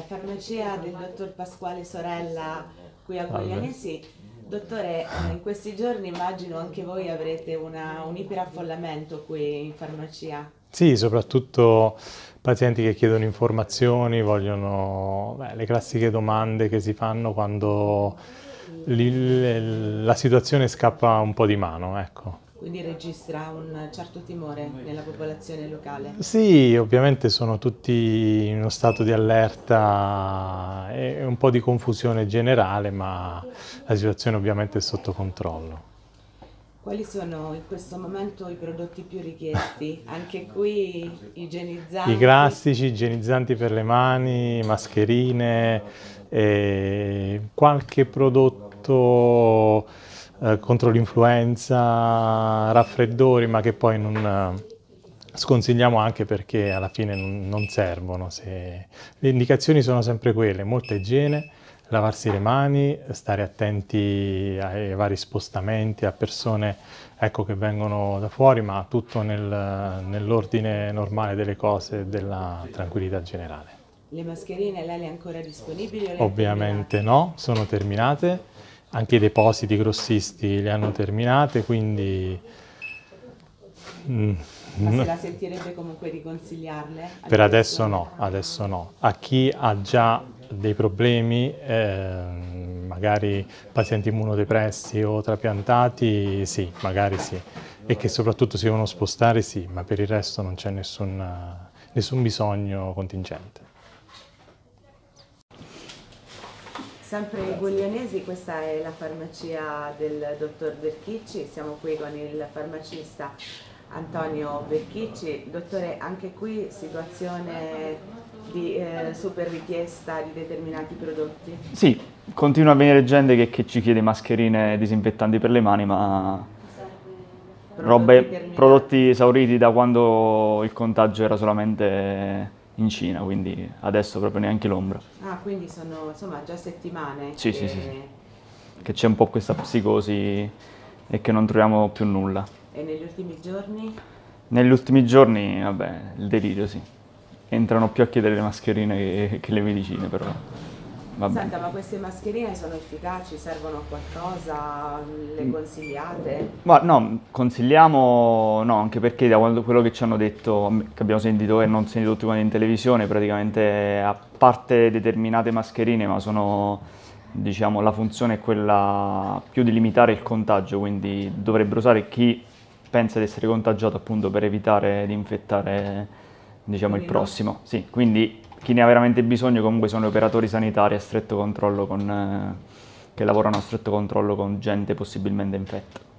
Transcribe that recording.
la farmacia del dottor Pasquale Sorella qui a Guglianesi. Dottore, in questi giorni immagino anche voi avrete un iperaffollamento qui in farmacia. Sì, soprattutto pazienti che chiedono informazioni, vogliono le classiche domande che si fanno quando la situazione scappa un po' di mano, ecco. Quindi registra un certo timore nella popolazione locale. Sì, ovviamente sono tutti in uno stato di allerta e un po' di confusione generale, ma la situazione ovviamente è sotto controllo. Quali sono in questo momento i prodotti più richiesti? Anche qui I igienizzanti? classici igienizzanti per le mani, mascherine, qualche prodotto contro l'influenza, raffreddori, ma che poi non sconsigliamo anche perché alla fine non servono. Le indicazioni sono sempre quelle, molta igiene, lavarsi le mani, stare attenti ai vari spostamenti, a persone ecco, che vengono da fuori, ma tutto nell'ordine normale delle cose e della tranquillità generale. Le mascherine lei le ha ancora disponibili o le ha Ovviamente terminate? no, sono terminate, anche i depositi grossisti li hanno terminate, quindi Ma se la sentirebbe comunque di consigliarle alle per adesso persone? no, adesso no. A chi ha già dei problemi, magari pazienti immunodepressi o trapiantati, sì, magari sì. E che soprattutto si devono spostare, sì, ma per il resto non c'è nessun bisogno contingente. Sempre Guglianesi, questa è la farmacia del dottor Berchicci, siamo qui con il farmacista Antonio Berchicci. Dottore, anche qui situazione di super richiesta di determinati prodotti? Sì, continua a venire gente che ci chiede mascherine e disinfettanti per le mani, ma Prodotti prodotti terminati. esauriti da quando il contagio era solamente in Cina, quindi adesso proprio neanche l'ombra. Ah, quindi sono insomma già settimane Sì, sì, sì, sì. che... Che c'è un po' questa psicosi e che non troviamo più nulla. E negli ultimi giorni? Negli ultimi giorni, vabbè, il delirio, sì. Entrano più a chiedere le mascherine che le medicine, però va bene. Senta, ma queste mascherine sono efficaci? Servono a qualcosa? Le consigliate? Ma no, consigliamo no, anche perché da quello che ci hanno detto, che abbiamo sentito e non sentito tutti quanti in televisione, praticamente a parte determinate mascherine, ma sono, diciamo, la funzione è quella più di limitare il contagio, quindi dovrebbero usare chi pensa di essere contagiato appunto per evitare di infettare, diciamo, il Quindi no. prossimo. Sì, quindi chi ne ha veramente bisogno comunque sono operatori sanitari a stretto controllo che lavorano a stretto controllo con gente possibilmente infetta.